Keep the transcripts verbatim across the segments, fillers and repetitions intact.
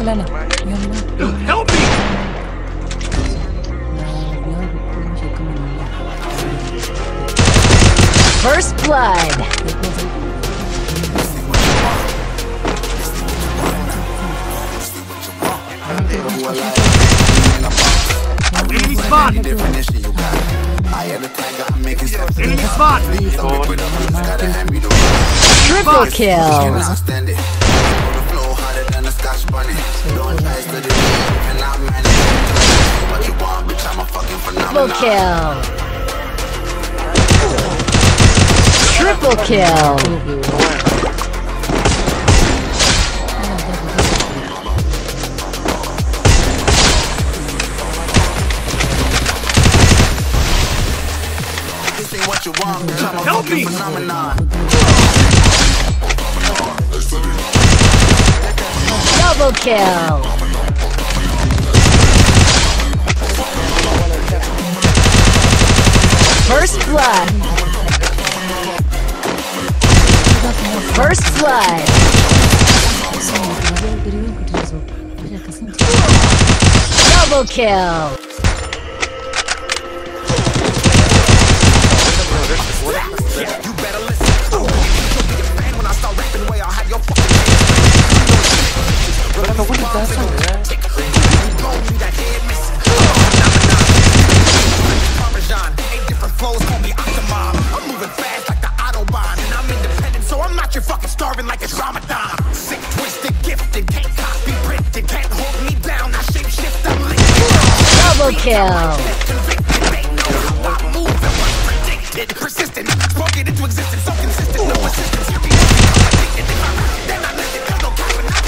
Lana. Help me! First blood. Enemy spot! Enemy spot! Triple kill. Triple kill. Triple kill. Help me! Double kill. First blood. First blood. Double kill. You better listen. You'll be a fan when I start rapping the way I'll have your fucking Parmesan, eight different flows, call me Octomom. I'm moving fast like the Autobahn, and I'm independent, so I'm not your fucking starving like it's Ramadan. Sick, twisted, gifted, can't copy, printed, can't hold me down. I shape shift, I'm linked. Double kill. Persistent, spoke it into existence, so consistent, no assistance. You be then I let it go,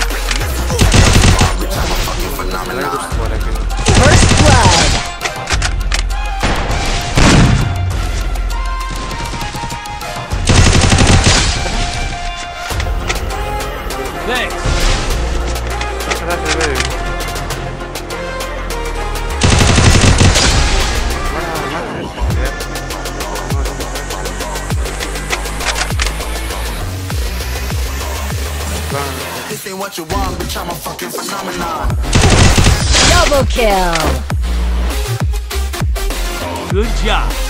I'm a fucking phenomenon. First blood. Thanks. This ain't what you want, bitch, I'm a fucking phenomenon. Double kill. Good job.